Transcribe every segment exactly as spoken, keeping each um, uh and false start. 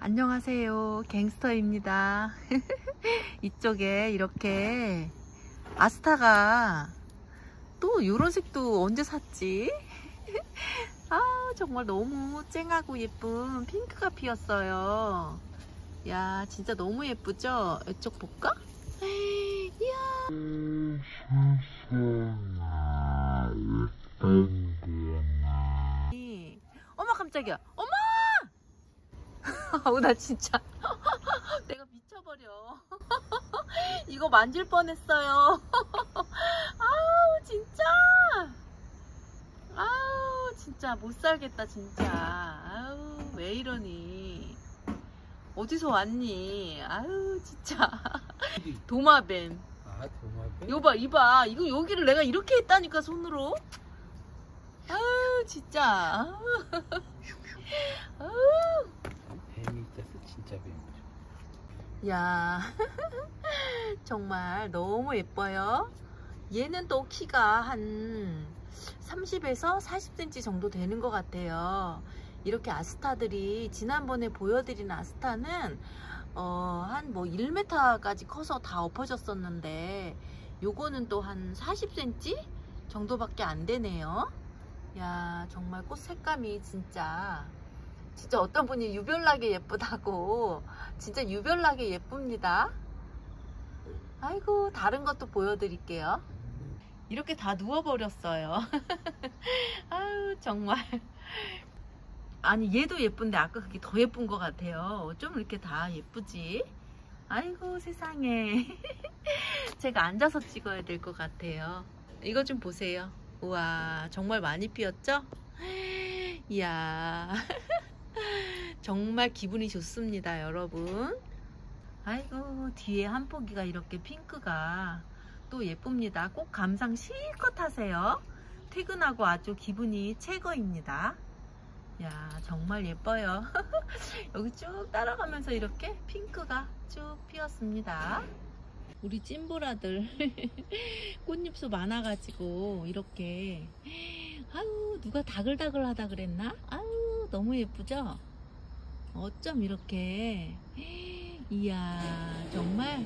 안녕하세요, 갱스터입니다. 이쪽에 이렇게 아스타가 또 요런 색도 언제 샀지? 아, 정말 너무 쨍하고 예쁜 핑크가 피었어요. 야, 진짜 너무 예쁘죠? 이쪽 볼까? 이야. 어머, 깜짝이야. 어머! 아우, 나 진짜 내가 미쳐버려. 이거 만질 뻔했어요. 아우, 진짜. 아우, 진짜 못 살겠다, 진짜. 아우, 왜 이러니? 어디서 왔니? 아유, 진짜. 도마뱀. 아, 도마뱀? 이거 봐, 이봐. 이거 여기를 내가 이렇게 했다니까, 손으로. 아유, 진짜. 아우. 아우. 뱀이 있어서 진짜 뱀이죠. 야, 정말 너무 예뻐요. 얘는 또 키가 한 삼십에서 사십 센티미터 정도 되는 것 같아요. 이렇게 아스타들이 지난번에 보여드린 아스타는 어, 한 뭐 일 미터까지 커서 다 엎어졌었는데 요거는 또 한 사십 센티미터 정도밖에 안 되네요. 야, 정말 꽃 색감이 진짜 진짜 어떤 분이 유별나게 예쁘다고. 진짜 유별나게 예쁩니다. 아이고, 다른 것도 보여드릴게요. 이렇게 다 누워버렸어요. 아유, 정말. 아니, 얘도 예쁜데 아까 그게 더 예쁜 것 같아요. 좀 이렇게 다 예쁘지? 아이고, 세상에. 제가 앉아서 찍어야 될 것 같아요. 이거 좀 보세요. 우와, 정말 많이 피었죠? 이야. 정말 기분이 좋습니다, 여러분. 아이고, 뒤에 한 포기가 이렇게 핑크가 또 예쁩니다. 꼭 감상 실컷 하세요. 퇴근하고 아주 기분이 최고입니다. 야, 정말 예뻐요. 여기 쭉 따라가면서 이렇게 핑크가 쭉 피었습니다. 우리 찐보라들 꽃잎수 많아가지고 이렇게, 아유, 누가 다글다글 하다 그랬나? 아유, 너무 예쁘죠? 어쩜 이렇게. 이야, 정말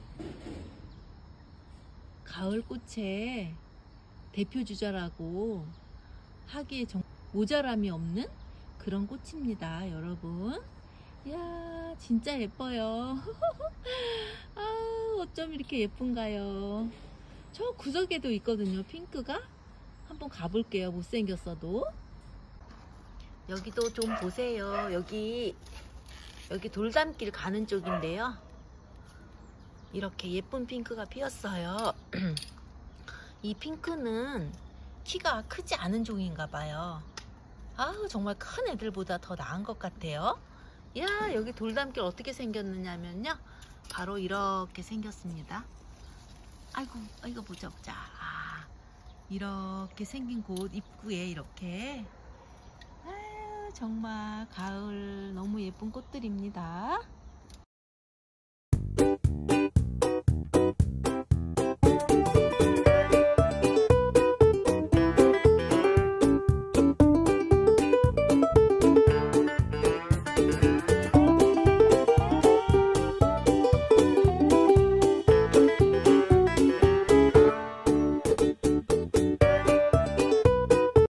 가을꽃의 대표주자라고 하기에 정 모자람이 없는 그런 꽃입니다, 여러분. 이야, 진짜 예뻐요. 아, 어쩜 이렇게 예쁜가요? 저 구석에도 있거든요, 핑크가. 한번 가볼게요, 못생겼어도. 여기도 좀 보세요. 여기 여기 돌담길 가는 쪽인데요, 이렇게 예쁜 핑크가 피었어요. 이 핑크는 키가 크지 않은 종인가 봐요. 아우, 정말 큰 애들보다 더 나은 것 같아요. 야, 여기 돌담길 어떻게 생겼느냐면요, 바로 이렇게 생겼습니다. 아이고, 이거 보자 보자. 아, 이렇게 생긴 곳 입구에 이렇게. 정말 가을 너무 예쁜 꽃들입니다.